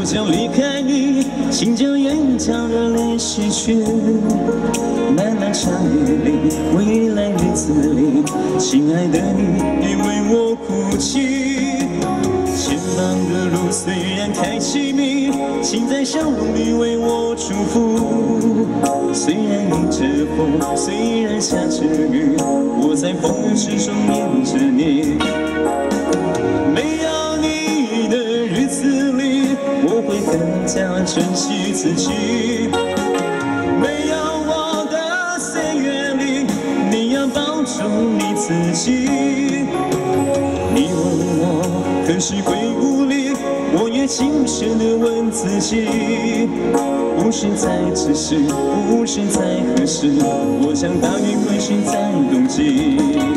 将离开你，心就眼角热泪逝去。漫漫长夜里，未来日子里，亲爱的你，别为我哭泣。前方的路虽然太凄迷，请在笑容里为我祝福。虽然迎着风，虽然下着雨，我在风之中念着你。没有你的日子里，我会更加珍惜自己。没有我的岁月里，你要保重你自己。你问我何时会无力，我也轻声地问自己。不是在此时，不是在何时，我想大约会是在冬季。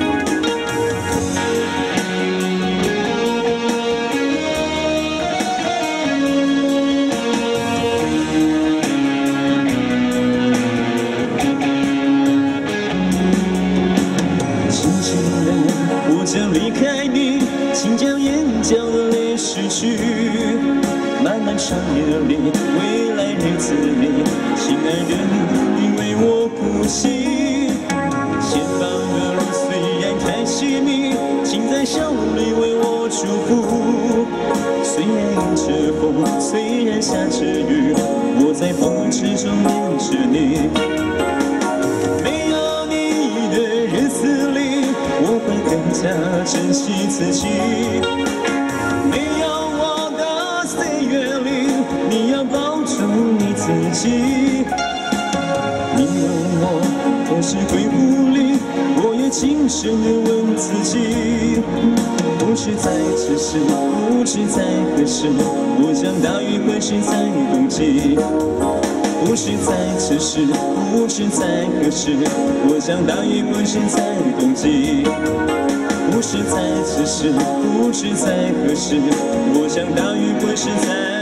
我将离开你，请将眼角的泪拭去。漫漫长夜里，未来日子里，亲爱的你，别为我哭泣。前方的路虽然太凄迷，请在笑容里为我祝福。虽然迎着风，虽然下着雨，我在风之中念着你。没有你的日子里，我会更加珍惜自己。没有我的岁月里，你要保重你自己。你问我何时会无力，我也轻声地问自己。不知在此时，不知在何时，我想大约会是在冬季。不是在此时，不知在何时，我想大约会是在冬季。不是在此时，不知在何时，我想大约会是在